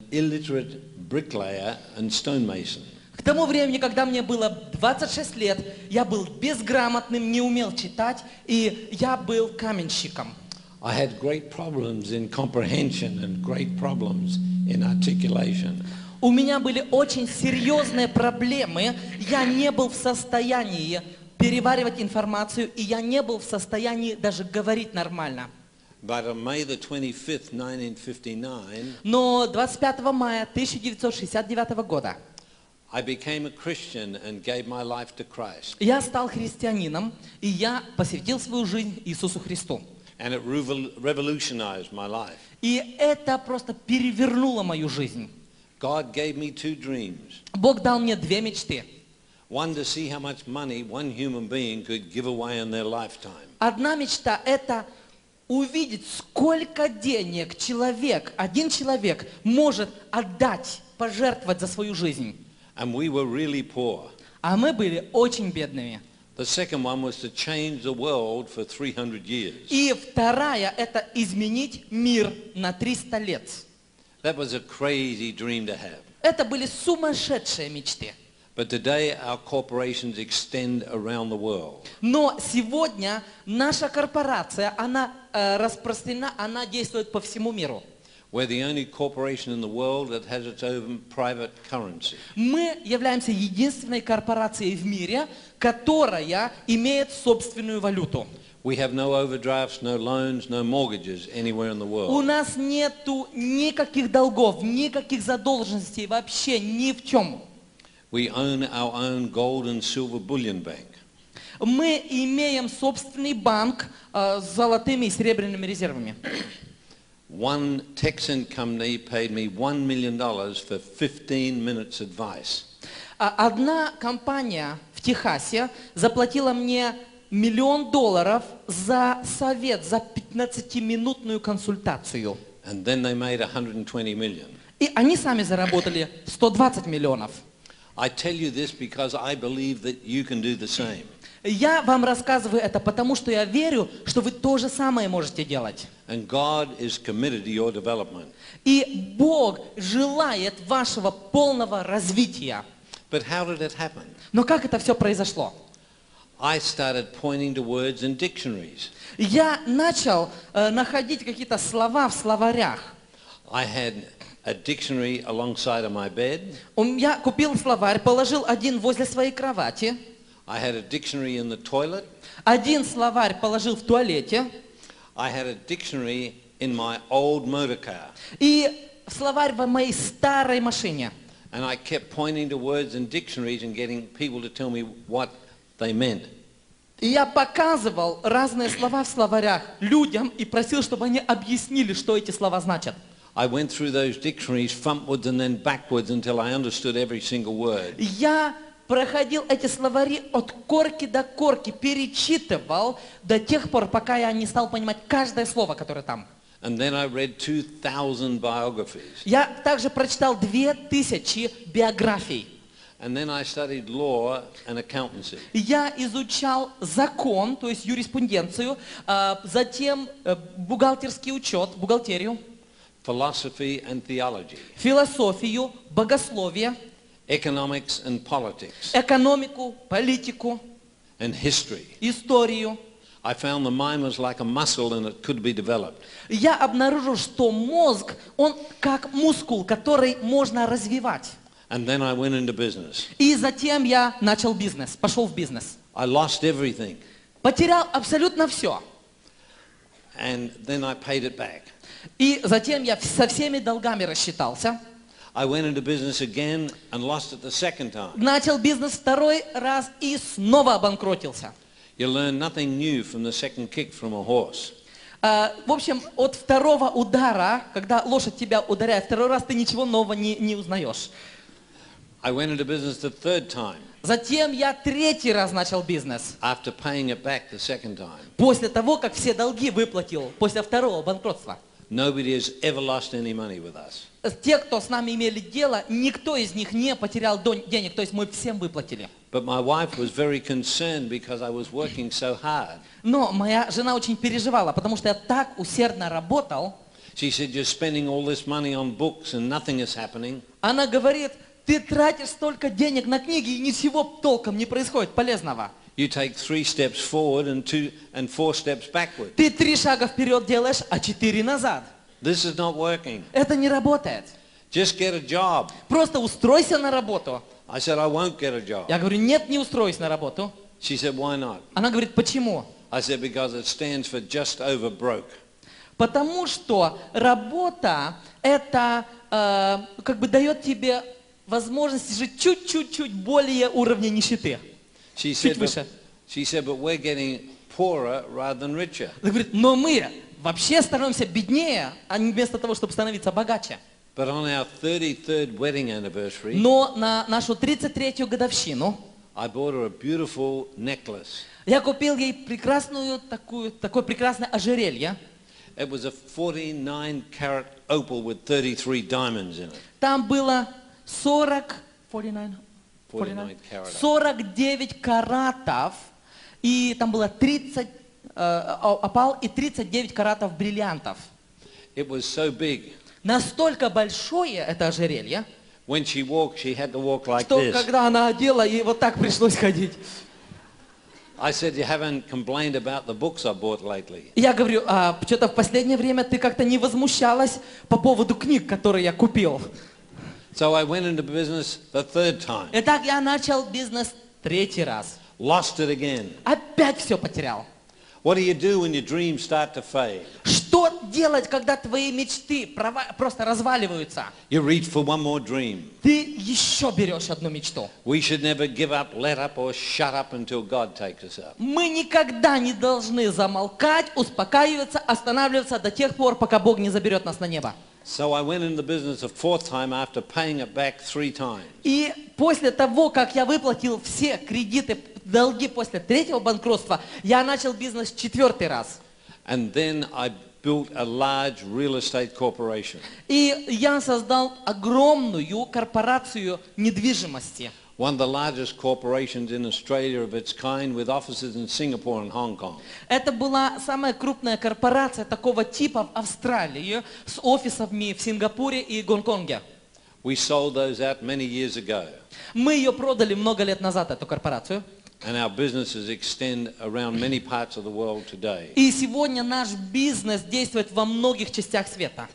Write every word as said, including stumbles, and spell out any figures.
illiterate bricklayer and stonemason. К тому времени, когда мне было двадцать шесть лет, я был безграмотным, не умел читать, и я был каменщиком. I had great problems in comprehension and great problems in articulation. У меня были очень серьезные проблемы, я не был в состоянии переваривать информацию, и я не был в состоянии даже говорить нормально. But on May the twenty-fifth, nineteen fifty-nine, Но двадцать пятого мая тысяча девятьсот шестьдесят девятого года I became a Christian and gave my life to Christ. я стал христианином, и я посвятил свою жизнь Иисусу Христу. And it revolutionized my life. И это просто перевернуло мою жизнь. God gave me two dreams. Бог дал мне две мечты. One, to see how much money one human being could give away in their lifetime. Одна мечта – это увидеть, сколько денег человек, один человек может отдать, пожертвовать за свою жизнь. And we were really poor. А мы были очень бедными. The second one was to change the world for three hundred years. И вторая – это изменить мир на триста лет. That was a crazy dream to have. Это были сумасшедшие мечты. But today our corporations extend around the world. Но сегодня наша корпорация, она э, распространена, она действует по всему миру. We're the only corporation in the world that has its own private currency. Мы являемся единственной корпорацией в мире, которая имеет собственную валюту. We have no overdrafts, no loans, no mortgages anywhere in the У world. нас нету никаких долгов, никаких задолженностей вообще ни в чем. We own our own gold and silver bullion bank. Мы имеем собственный банк э, с золотыми и серебряными резервами. One Texan company paid me one million dollars for fifteen minutes advice. А Одна компания в Техасе заплатила мне миллион долларов за совет, за пятнадцатиминутную консультацию. And then they made one hundred twenty million. И они сами заработали сто двадцать миллионов. I tell you this because I believe that you can do the same. Я вам рассказываю это, потому что я верю, что вы то же самое можете делать. And God is committed to your development. И Бог желает вашего полного развития. But how did it happen? Но как это все произошло? I started pointing to words in dictionaries. Я начал э, находить какие-то слова в словарях. I had a dictionary alongside of my bed. Я купил словарь, положил один возле своей кровати. I had a dictionary in the toilet. Один словарь положил в туалете. I had a dictionary in my old motor car. И словарь в моей старой машине. And I kept pointing to words in dictionaries and getting people to tell me what they meant. И я показывал разные слова в словарях людям и просил, чтобы они объяснили, что эти слова значат. I went through those dictionaries frontwards and then backwards until I understood every single word. Я проходил эти словари от корки до корки, перечитывал до тех пор, пока я не стал понимать каждое слово, которое там. And then I read two thousand biographies. Я также прочитал две тысячи биографий. And then I studied law and accountancy. Я изучал закон, то есть юриспруденцию, а, затем э, бухгалтерский учет, бухгалтерию, Philosophy and theology. философию, богословие, Economics and politics. экономику, политику, And history. историю. I found the mind was like a muscle and it could be developed. Я обнаружил, что мозг, он как мускул, который можно развивать. And then I went into business. И затем я начал бизнес, пошел в бизнес. I lost everything. Потерял абсолютно все. And then I paid it back. И затем я со всеми долгами рассчитался. I went into business again and lost it the second time. Начал бизнес второй раз и снова обанкротился. You learn nothing new from the second kick from a horse. А, в общем, от второго удара, когда лошадь тебя ударяет второй раз, ты ничего нового не, не узнаешь. I went into business the third time Затем я третий раз начал бизнес. after paying it back the second time. После того, как все долги выплатил, после второго банкротства. Nobody has ever lost any money with us. Те, кто с нами имели дело, никто из них не потерял денег, то есть мы всем выплатили. But my wife was very concerned because I was working so hard. Но моя жена очень переживала, потому что я так усердно работал. She said, you're spending all this money on books and nothing is happening. Она говорит, ты тратишь столько денег на книги, и ничего толком не происходит полезного. You take three steps forward and two and four steps backward. Ты три шага вперед делаешь, а четыре назад. This is not working. Это не работает. Just get a job. Просто устройся на работу. I said, I won't get a job. Я говорю, нет, не устроюсь на работу. She said, why not? Она говорит, почему? I said, because it stands for just over broke. Потому что работа, это э, как бы дает тебе возможность жить чуть-чуть более уровня нищеты. She Чуть said, выше. but, she said, but we're getting poorer rather than richer. Она говорит, но мы вообще становимся беднее, а не вместо того, чтобы становиться богаче. But on our thirty-third wedding anniversary, Но на нашу тридцать третью годовщину I bought her a beautiful necklace. я купил ей прекрасную такую, такое прекрасное ожерелье. It was a forty-nine carat opal with thirty-three diamonds in it. Там было сорок, forty-nine, forty-nine carat. сорок девять каратов, и там было тридцать э, опал и тридцать девять каратов бриллиантов. It was so big. Настолько большое это ожерелье, When she walked, she had to walk like что this. когда она одела, ей вот так пришлось ходить. I said, you haven't complained about the books I bought lately. Я говорю, а что-то в последнее время ты как-то не возмущалась по поводу книг, которые я купил. So I went into business the third time. Итак, я начал бизнес третий раз. Lost it again. Опять все потерял. What do you do when your dreams start to fade? Что делать, когда твои мечты прова- просто разваливаются? You reach for one more dream. Ты еще берешь одну мечту. We should never give up, let up, or shut up until God takes us up. Мы никогда не должны замолкать, успокаиваться, останавливаться до тех пор, пока Бог не заберет нас на небо. So I went into business a fourth time after paying it back three times. И после того, как я выплатил все кредиты, долги после третьего банкротства, я начал бизнес четвертый раз. And then I built a large real estate corporation. И я создал огромную корпорацию недвижимости. One of the largest corporations in Australia of its kind with offices in Singapore and Hong Kong. Это была самая крупная корпорация такого типа в Австралии с офисами в Сингапуре и Гонконге. We sold those out many years ago. Мы ее продали много лет назад, эту корпорацию. And our businesses extend around many parts of the world today. И сегодня наш бизнес действует во многих частях света.